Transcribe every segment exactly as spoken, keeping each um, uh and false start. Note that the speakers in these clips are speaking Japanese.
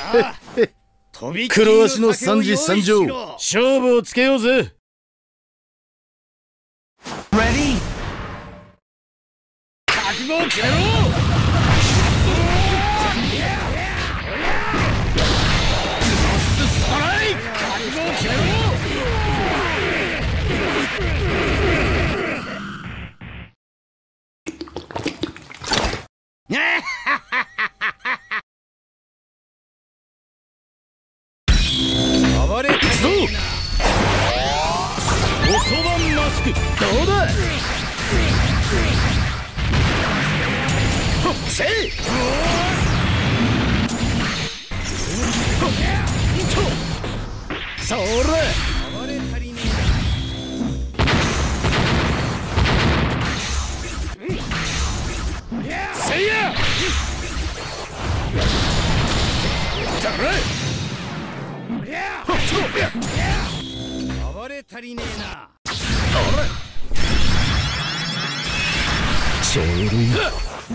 黒足の三次三乗、勝負をつけようぜ。 Ready? 覚悟を決めろ。ストライク。覚悟を決めろ。暴れたぞ。おそばマスク、どうだ。せい。それ。暴れたりねえ。せいや。だれ。暴れ足りねえな。 ちょうどいい。 どう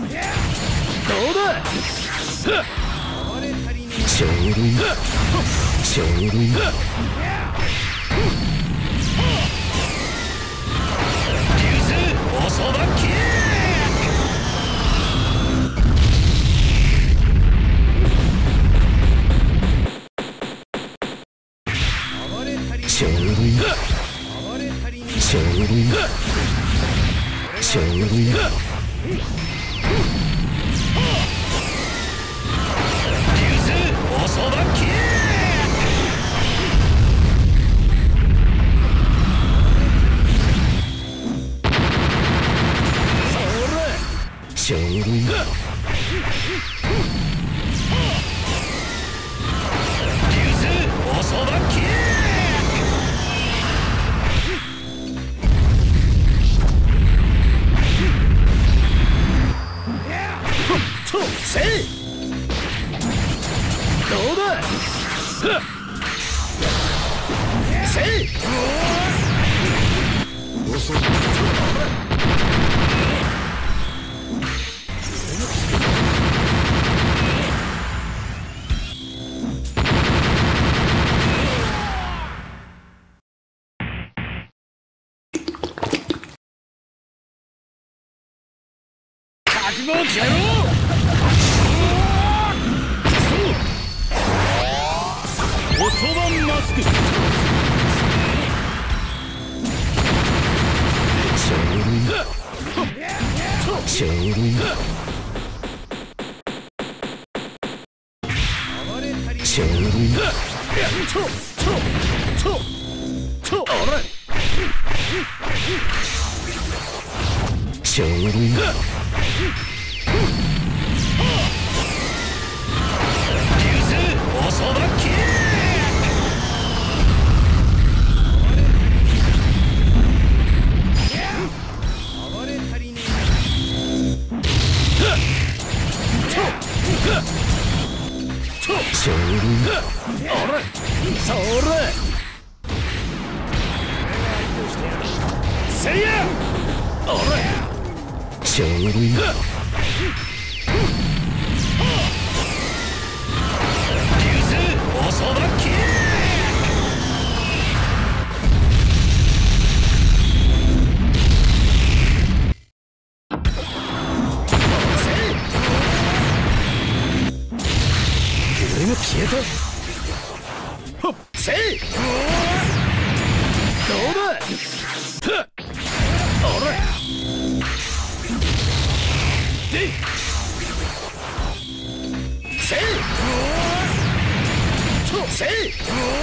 だ。 暴れ足りねえ。ちょうどいい。ちょうどいい。流星おそばキッちょうどいい。ちょうどいい。ちょうどいい。流星おそばキッちょうどいい。流星おそばキッせい。どうだ。せい。遅い。覚悟を決めろ。おそばマスク。ちょうどいい。ちょうどいい。ちょうどいい。ちょうどいい。おそばキッ暴れ足りねえ。ちょうどいい。それ。せいや。ちょうどいい。おそばキッこれが消えた。ほっせい。どうだ。おらでいせい。せい。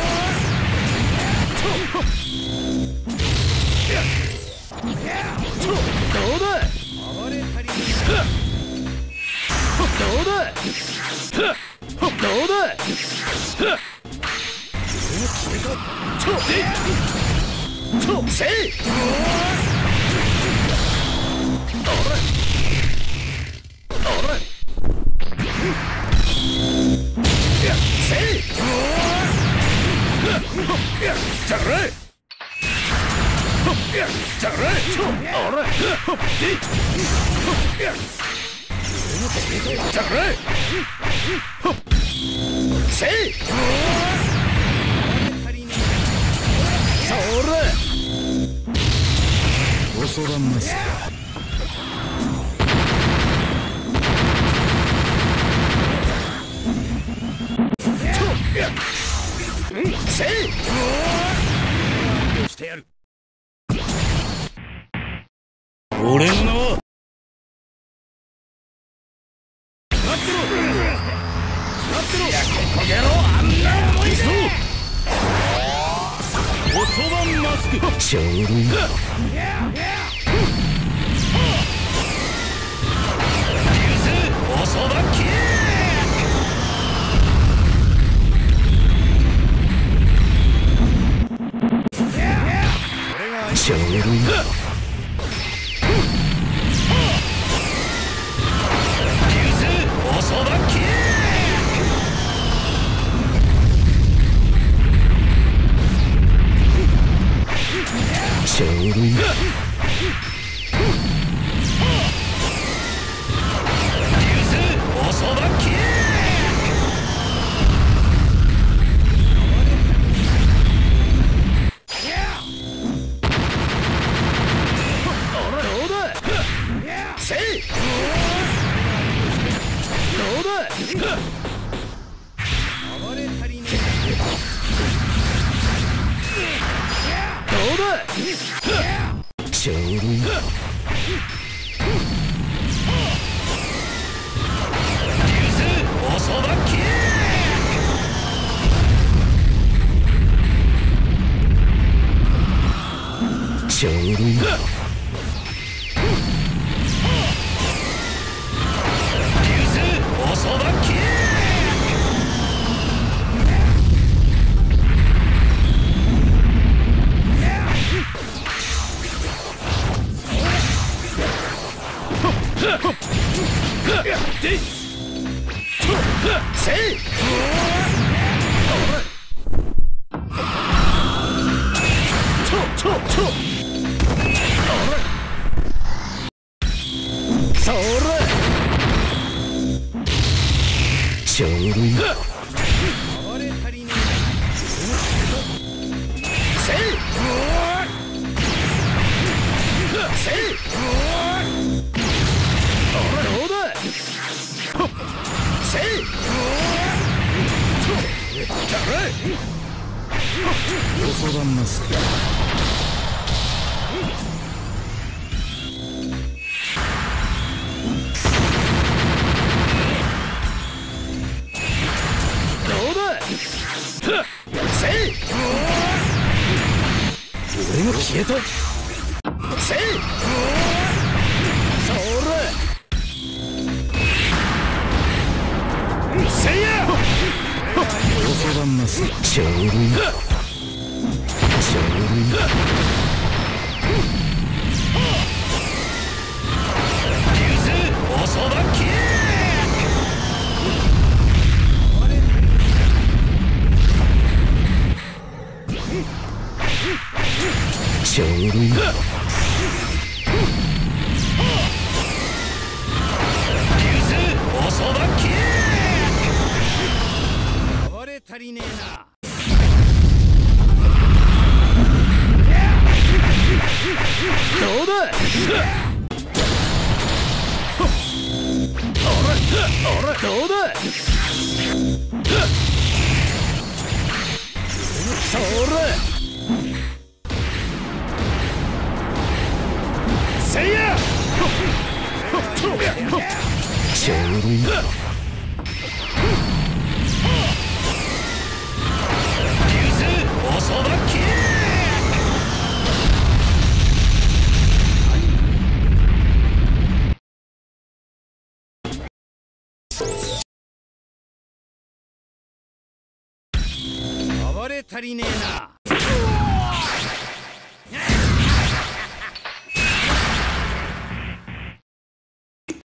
どうだ。暴れ足りねえ。どうだ。どうだ。せい。せい。 せい。それ。恐らんますか。せい。してやる。俺の名は待ってろ。待ってろ。いや、ここ野郎、あんな思い出。おそばマスク。ちょうどいい。おそばキー。ちょうどいい。おそばキー。ちょうどいい。おそばキー。せい。どうだ。暴れ足りねえ。どうだ。ちょうどいい。おそばキー。ちょうどいい。おそばキー。せい。ちょちょちょ。それ。ちょうどいい。暴れ足りねえ。せい。せい。どうだ。せい。恐らんますか。どうだ。せい。俺が消えた。せい。それ。せいや。恐らんます。ちょうどいい。ちょうどいい。おそばキー。ちょうどいい。おそばキー。暴れ足りねえな。どうだ。どうだ。それ。せいや。ちょうどいい。おそばキー。暴れ足りねえな。